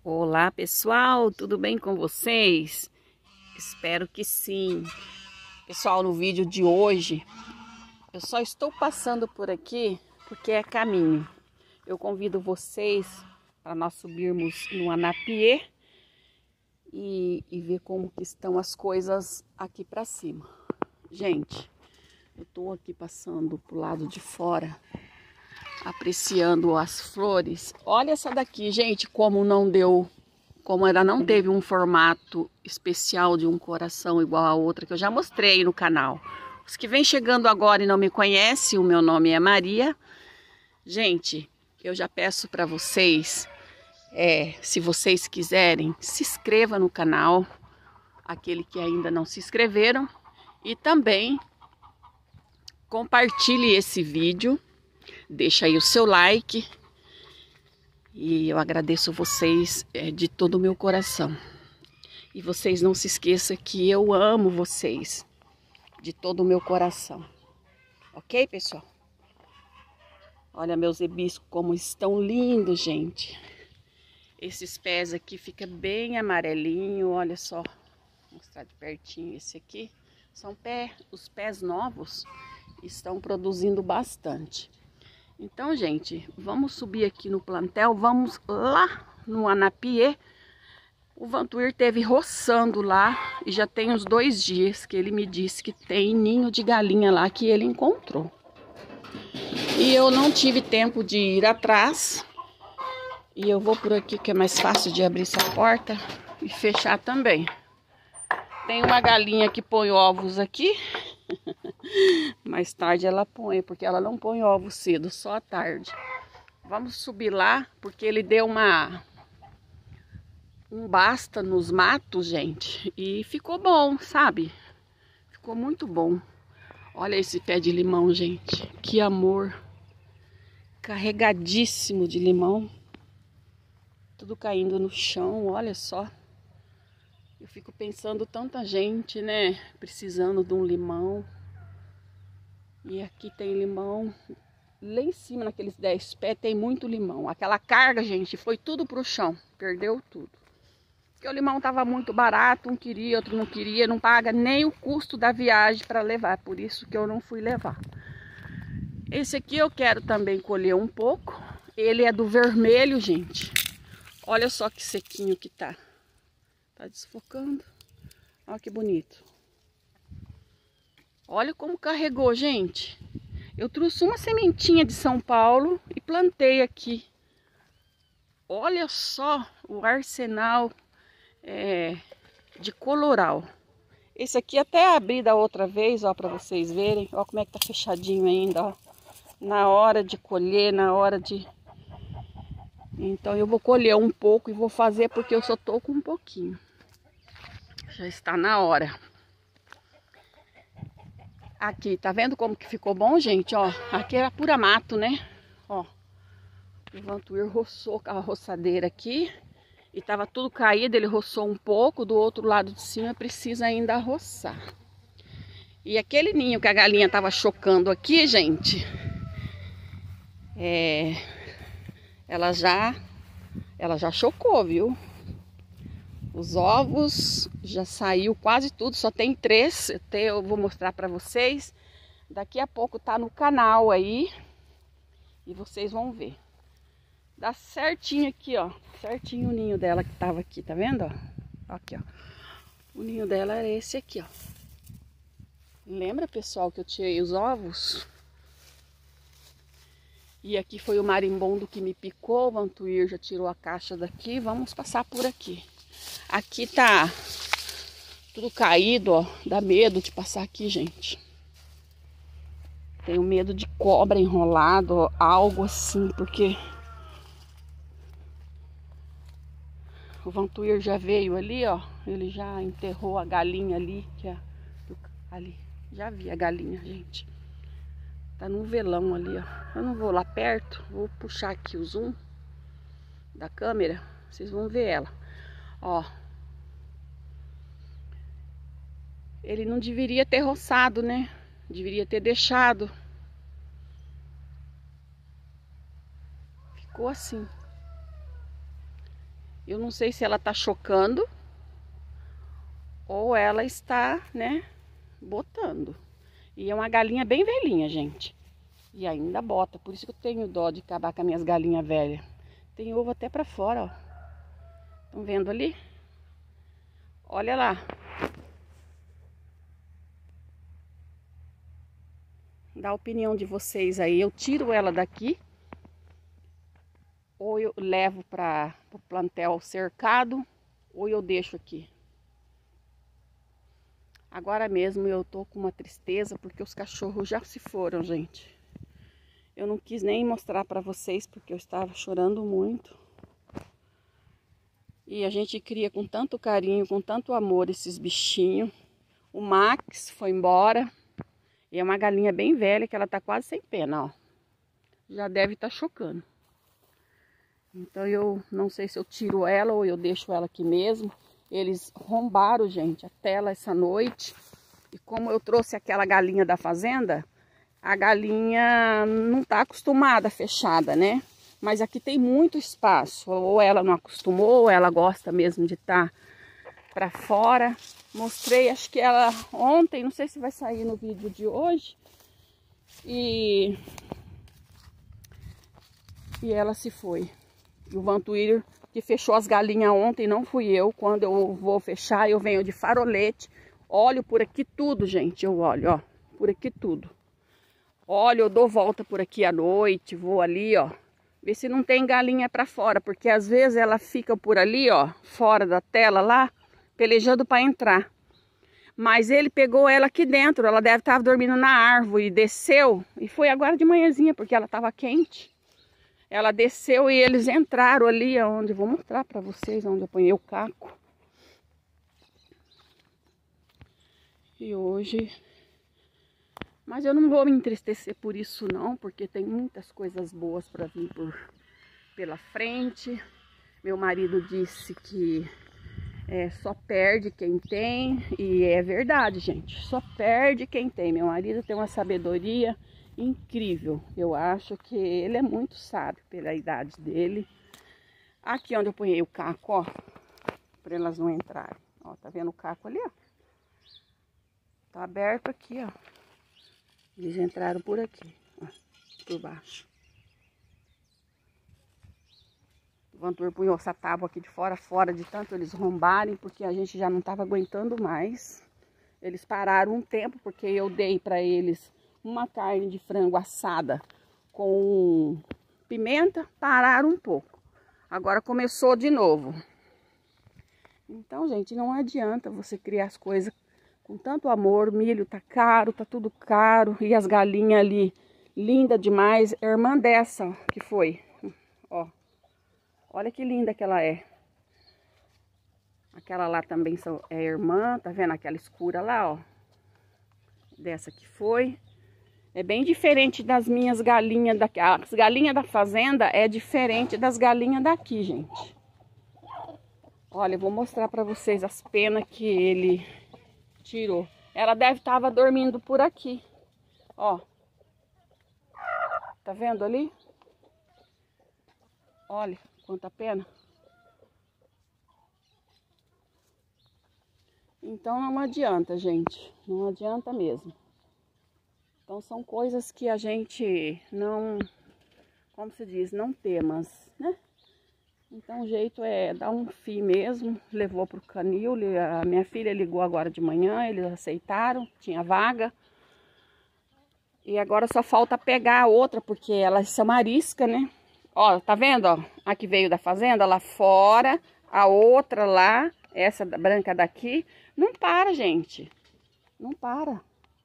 Olá pessoal, tudo bem com vocês? Espero que sim. Pessoal, no vídeo de hoje, eu só estou passando por aqui porque é caminho. Eu convido vocês para nós subirmos no Anapiê e ver como que estão as coisas aqui para cima. Gente, eu estou aqui passando pro lado de fora, apreciando as flores. Olha essa daqui, gente, como ela não teve um formato especial de um coração igual a outra que eu já mostrei no canal. Os que vêm chegando agora e não me conhecem, o meu nome é Maria. Gente, eu já peço para vocês, se vocês quiserem, se inscreva no canal, aquele que ainda não se inscreveram, e também compartilhe esse vídeo, deixa aí o seu like. E eu agradeço vocês de todo o meu coração. E vocês não se esqueçam que eu amo vocês de todo o meu coração. Ok, pessoal? Olha meus hibiscos como estão lindos, gente. Esses pés aqui ficam bem amarelinho, olha só. Vou mostrar de pertinho esse aqui. São os pés novos, estão produzindo bastante. Então, gente, vamos subir aqui no plantel, vamos lá no Anapiê. O Vantuir teve roçando lá e já tem uns 2 dias que ele me disse que tem ninho de galinha lá que ele encontrou. E eu não tive tempo de ir atrás. E eu vou por aqui que é mais fácil de abrir essa porta e fechar também. Tem uma galinha que põe ovos aqui. Mais tarde ela põe, porque ela não põe ovos cedo, só à tarde. Vamos subir lá, porque ele deu um basta nos matos, gente. E ficou bom, sabe? Ficou muito bom. Olha esse pé de limão, gente. Que amor. Carregadíssimo de limão. Tudo caindo no chão, olha só. Eu fico pensando tanta gente, né? Precisando de um limão. E aqui tem limão. Lá em cima, naqueles 10 pés, tem muito limão. Aquela carga, gente, foi tudo pro chão. Perdeu tudo. Porque o limão tava muito barato, um queria, outro não queria. Não paga nem o custo da viagem para levar. Por isso que eu não fui levar. Esse aqui eu quero também colher um pouco. Ele é do vermelho, gente. Olha só que sequinho que tá. Tá desfocando. Olha que bonito. Olha como carregou, gente. Eu trouxe uma sementinha de São Paulo e plantei aqui. Olha só o arsenal de coloral. Esse aqui até abri da outra vez, ó, para vocês verem. Ó como é que tá fechadinho ainda, ó. Na hora de colher, na hora de... Então eu vou colher um pouco e vou fazer porque eu só tô com um pouquinho. Já está na hora. Aqui, tá vendo como que ficou bom, gente? Ó, aqui era pura mato, né? Ó, o Vantuir roçou com a roçadeira aqui. E tava tudo caído, ele roçou um pouco. Do outro lado de cima precisa ainda roçar. E aquele ninho que a galinha tava chocando aqui, gente. Ela já chocou, viu? Os ovos já saiu quase tudo, só tem 3. Eu vou mostrar para vocês. Daqui a pouco tá no canal aí. E vocês vão ver. Dá certinho aqui, ó. Certinho o ninho dela que tava aqui, tá vendo? Ó? Aqui, ó. O ninho dela era esse aqui, ó. Lembra, pessoal, que eu tirei os ovos? E aqui foi o marimbondo que me picou. O Vantuir já tirou a caixa daqui. Vamos passar por aqui. Aqui tá tudo caído, ó. Dá medo de passar aqui, gente. Tenho medo de cobra enrolado, ó, algo assim, porque o Vantuir já veio ali, ó. Ele já enterrou a galinha ali, ali. Já vi a galinha, gente. Tá num velão ali, ó. Eu não vou lá perto, vou puxar aqui o zoom da câmera, vocês vão ver ela. Ó. Ele não deveria ter roçado, né? Deveria ter deixado. Ficou assim. Eu não sei se ela tá chocando ou ela está, né, botando. E é uma galinha bem velhinha, gente. E ainda bota, por isso que eu tenho dó de acabar com as minhas galinhas velhas. Tem ovo até pra fora, ó. Estão vendo ali? Olha lá. Dá a opinião de vocês aí. Eu tiro ela daqui ou eu levo para o plantel cercado ou eu deixo aqui. Agora mesmo eu tô com uma tristeza porque os cachorros já se foram, gente. Eu não quis nem mostrar para vocês porque eu estava chorando muito. E a gente cria com tanto carinho, com tanto amor esses bichinhos. O Max foi embora. E é uma galinha bem velha que ela tá quase sem pena, ó. Já deve estar chocando. Então eu não sei se eu tiro ela ou eu deixo ela aqui mesmo. Eles rombaram, gente, a tela essa noite. E como eu trouxe aquela galinha da fazenda, a galinha não tá acostumada fechada, né? Mas aqui tem muito espaço. Ou ela não acostumou, ou ela gosta mesmo de estar pra fora. Mostrei, acho que ela ontem, não sei se vai sair no vídeo de hoje. E ela se foi. E o Vantuírio, que fechou as galinhas ontem, não fui eu. Quando eu vou fechar, eu venho de farolete. Olho por aqui tudo, gente. Eu olho, ó. Por aqui tudo. Olho, eu dou volta por aqui à noite. Vou ali, ó. Ver se não tem galinha pra fora. Porque às vezes ela fica por ali, ó. Fora da tela lá. Pelejando para entrar. Mas ele pegou ela aqui dentro. Ela deve estar dormindo na árvore. Desceu. E foi agora de manhãzinha, porque ela estava quente. Ela desceu e eles entraram ali onde... Vou mostrar para vocês onde eu ponhei o caco. E hoje... Mas eu não vou me entristecer por isso não. Porque tem muitas coisas boas para vir pela frente. Meu marido disse que... só perde quem tem, e é verdade, gente, só perde quem tem. Meu marido tem uma sabedoria incrível, eu acho que ele é muito sábio pela idade dele. Aqui onde eu ponhei o caco, ó, para elas não entrarem, ó, tá vendo o caco ali, ó? Tá aberto aqui, ó, eles entraram por aqui, ó, por baixo. O Vantur punhou essa tábua aqui de fora de tanto eles rombarem, porque a gente já não estava aguentando mais. Eles pararam um tempo, porque eu dei para eles uma carne de frango assada com pimenta, pararam um pouco. Agora começou de novo. Então, gente, não adianta você criar as coisas com tanto amor. O milho tá caro, tá tudo caro. E as galinhas ali, linda demais. A irmã dessa que foi, ó. Olha que linda que ela é. Aquela lá também é irmã, tá vendo aquela escura lá, ó. Dessa que foi. É bem diferente das minhas galinhas daqui. As galinhas da fazenda é diferente das galinhas daqui, gente. Olha, eu vou mostrar pra vocês as penas que ele tirou. Ela deve estar dormindo por aqui. Ó. Tá vendo ali? Olha. Quanta pena. Então não adianta, gente. Não adianta mesmo. Então são coisas que a gente não, como se diz, não temas, né? Então o jeito é dar um fim mesmo. Levou pro canil. A minha filha ligou agora de manhã, eles aceitaram, tinha vaga. E agora só falta pegar a outra, porque ela é uma arisca, né? Ó, tá vendo, ó? A que veio da fazenda lá fora, a outra lá, essa branca daqui. Não para, gente. Não para.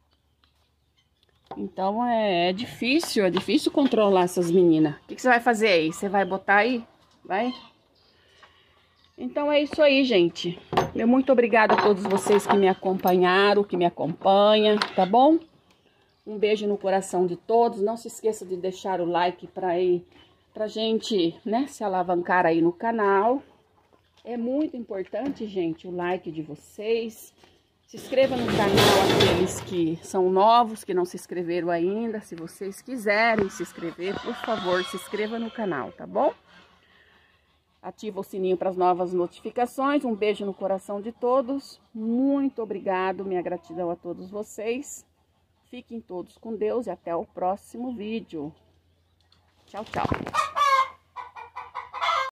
Então é difícil controlar essas meninas. O que você vai fazer aí? Você vai botar aí? Vai? Então é isso aí, gente. Meu muito obrigada a todos vocês que me acompanharam, que me acompanham, tá bom? Um beijo no coração de todos. Não se esqueça de deixar o like pra gente, né, se alavancar aí no canal. É muito importante, gente, o like de vocês. Se inscreva no canal aqueles que são novos, que não se inscreveram ainda. Se vocês quiserem se inscrever, por favor, se inscreva no canal, tá bom? Ativa o sininho para as novas notificações. Um beijo no coração de todos. Muito obrigado, minha gratidão a todos vocês. Fiquem todos com Deus e até o próximo vídeo. Tchau, tchau.